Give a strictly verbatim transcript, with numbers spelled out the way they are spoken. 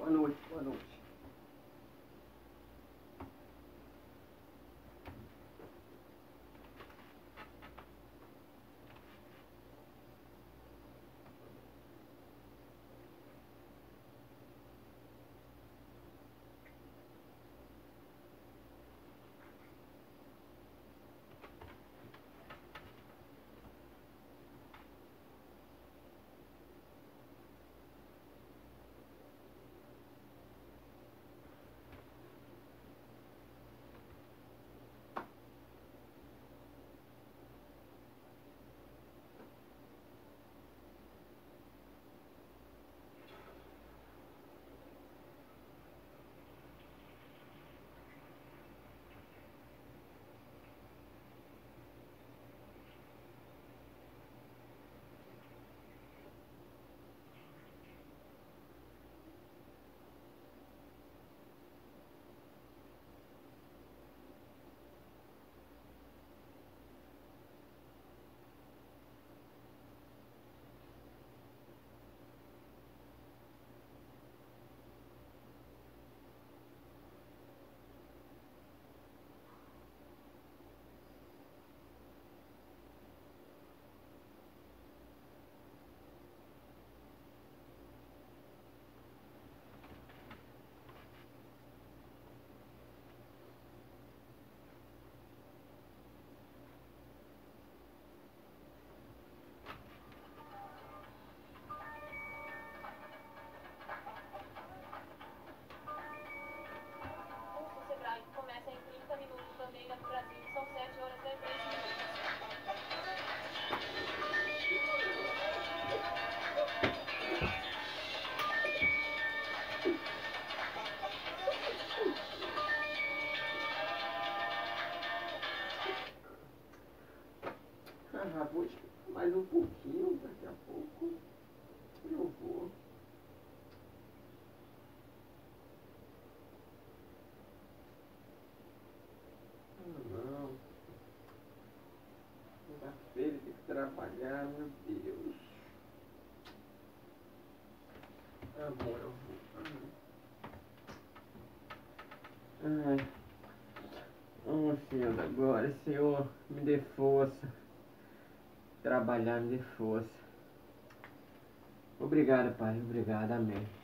Boa noite, boa noite. Ah, vou esperar mais um pouquinho, daqui a pouco eu vou. Ah, não. Segunda-feira tem que trabalhar, meu Deus. Tá bom, eu vou. Ai. Oh, Senhor da glória, Senhor, me dê força. Trabalhar, me dê força. Obrigado, Pai. Obrigado. Amém.